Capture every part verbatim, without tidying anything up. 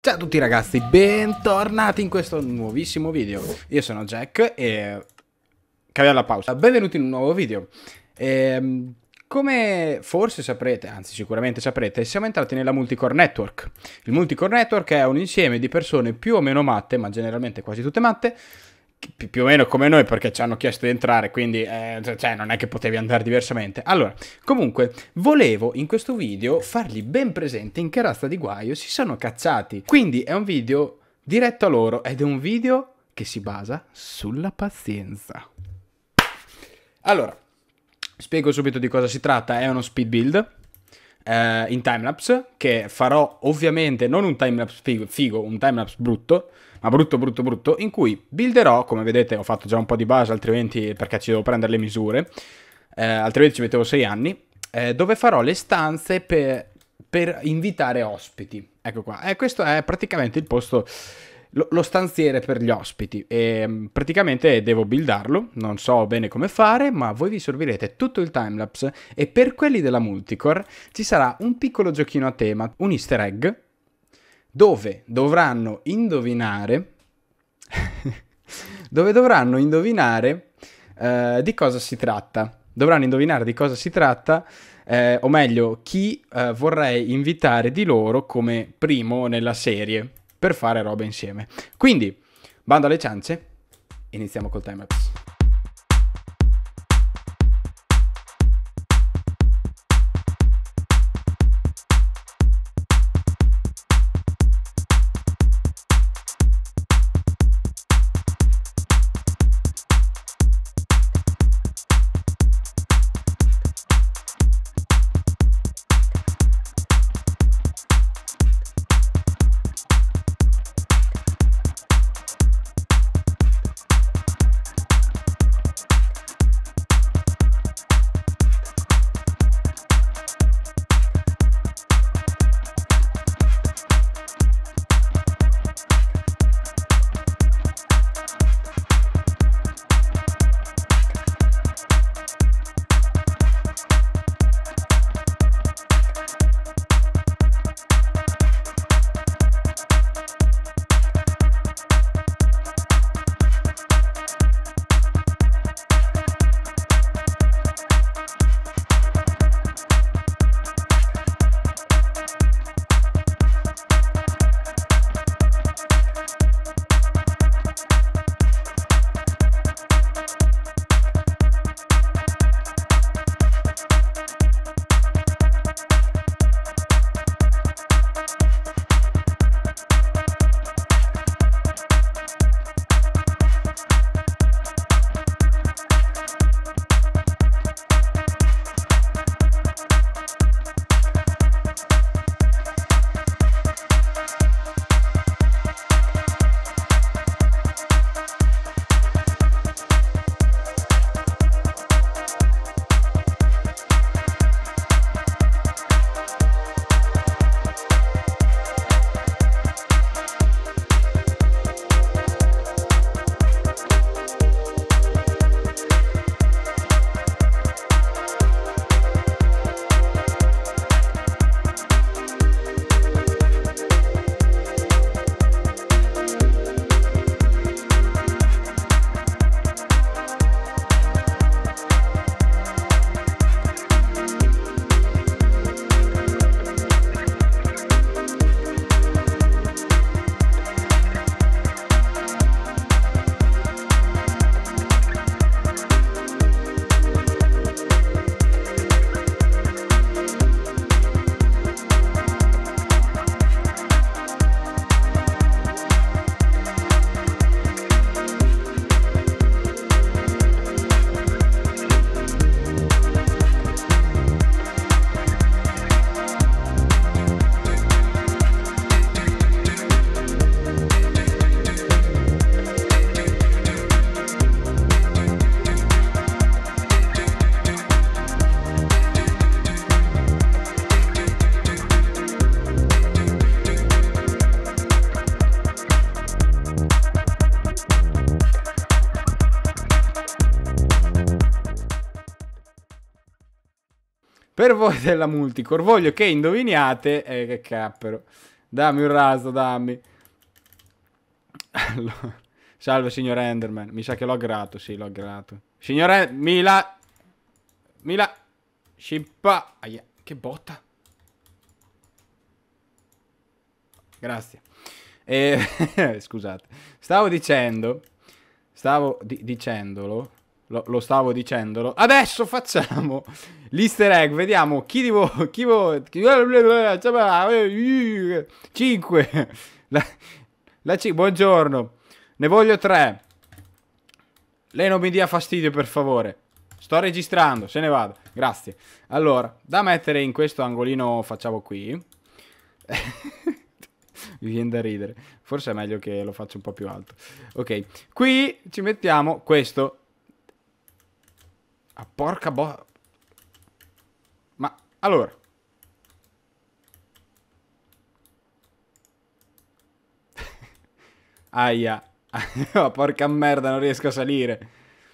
Ciao a tutti ragazzi, bentornati in questo nuovissimo video. Io sono Jack e... Cambia la pausa. Benvenuti in un nuovo video. E, come forse saprete, anzi sicuramente saprete, siamo entrati nella Multicore Network. Il Multicore Network è un insieme di persone più o meno matte, ma generalmente quasi tutte matte, Pi più o meno come noi, perché ci hanno chiesto di entrare, quindi eh, cioè, non è che potevi andare diversamente. Allora, comunque, volevo in questo video fargli ben presente in che razza di guaio si sono cacciati. Quindi è un video diretto a loro ed è un video che si basa sulla pazienza. Allora, spiego subito di cosa si tratta. È uno speed build eh, in timelapse che farò ovviamente non un timelapse figo, figo un timelapse brutto, ma brutto brutto brutto, in cui builderò, come vedete ho fatto già un po' di base, altrimenti perché ci devo prendere le misure, eh, altrimenti ci mettevo sei anni, eh, dove farò le stanze per, per invitare ospiti. Ecco qua, e questo è praticamente il posto, lo, lo stanziere per gli ospiti, e praticamente devo buildarlo, non so bene come fare, ma voi vi servirete tutto il timelapse, e per quelli della Multicore ci sarà un piccolo giochino a tema, un easter egg, dove dovranno indovinare dove dovranno indovinare eh, di cosa si tratta. Dovranno indovinare di cosa si tratta, eh, o meglio, chi eh, vorrei invitare di loro come primo nella serie per fare roba insieme. Quindi, bando alle ciance, iniziamo col timelapse. Per voi della Multicore voglio che indoviniate, eh, che cappero, Dammi un raso, dammi. Allora, salve signor Enderman. Mi sa che l'ho grato, sì, l'ho grato. Signore, Mila. Mila. Scippa. Aia, che botta. Grazie. E, scusate. Stavo dicendo. Stavo di dicendolo. Lo, lo stavo dicendolo. Adesso facciamo l'easter egg. Vediamo chi di voi. Chi voi. cinque. La, la c buongiorno. Ne voglio tre. Lei non mi dia fastidio, per favore. Sto registrando, se ne vado. Grazie. Allora, da mettere in questo angolino facciamo qui. Mi viene da ridere. Forse è meglio che lo faccio un po' più alto. Ok, qui ci mettiamo questo. Ah, porca bo... Ma, allora. Aia. Oh, porca merda, non riesco a salire.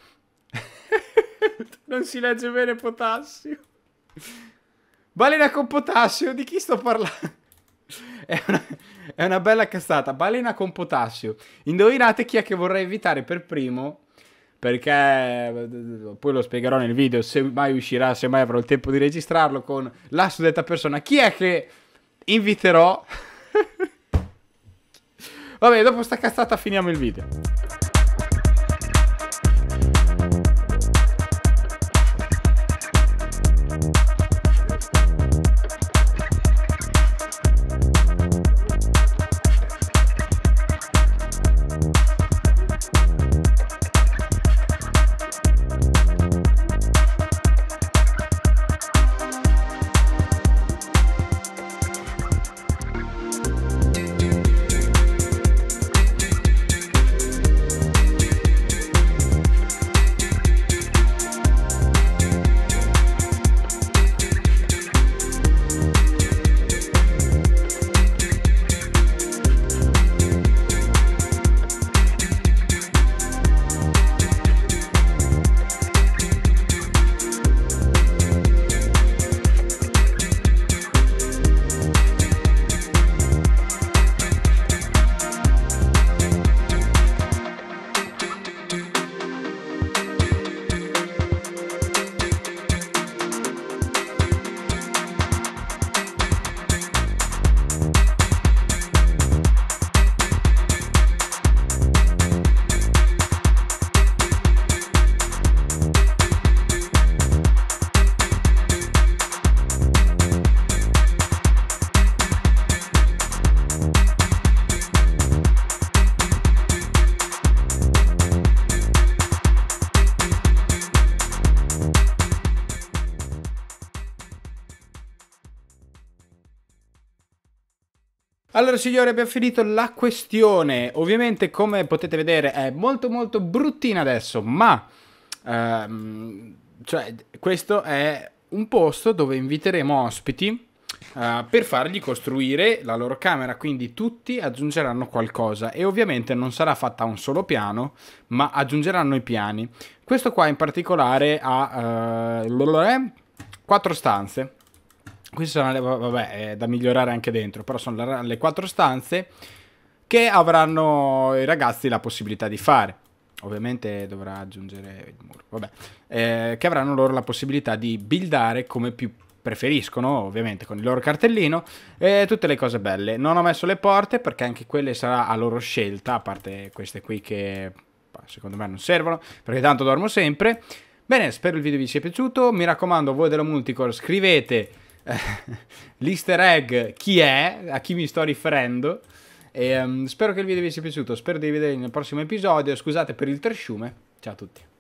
Non si legge bene potassio. Balena con potassio, di chi sto parlando? È una, è una bella cazzata. Balena con potassio. Indovinate chi è che vorrei invitare per primo? Perché poi lo spiegherò nel video, se mai uscirà, se mai avrò il tempo di registrarlo, con la suddetta persona. Chi è che inviterò? Vabbè, dopo sta cazzata finiamo il video. Allora signori, abbiamo finito la questione. Ovviamente, come potete vedere, è molto molto bruttina adesso, ma ehm, cioè, questo è un posto dove inviteremo ospiti uh, per fargli costruire la loro camera, quindi tutti aggiungeranno qualcosa e ovviamente non sarà fatta un solo piano, ma aggiungeranno i piani. Questo qua in particolare ha uh, quattro stanze. Queste sono le, vabbè, è da migliorare anche dentro, però sono le, le quattro stanze che avranno i ragazzi la possibilità di fare. Ovviamente dovrà aggiungere il muro, vabbè, eh, che avranno loro la possibilità di buildare come più preferiscono, ovviamente con il loro cartellino e tutte le cose belle. Non ho messo le porte perché anche quelle sarà a loro scelta, a parte queste qui che secondo me non servono, perché tanto dormo sempre. Bene, spero il video vi sia piaciuto, mi raccomando, voi della Multicore scrivete l'easter egg chi è, a chi mi sto riferendo, e um, spero che il video vi sia piaciuto, spero di vedere nel prossimo episodio. Scusate per il trasciume, ciao a tutti.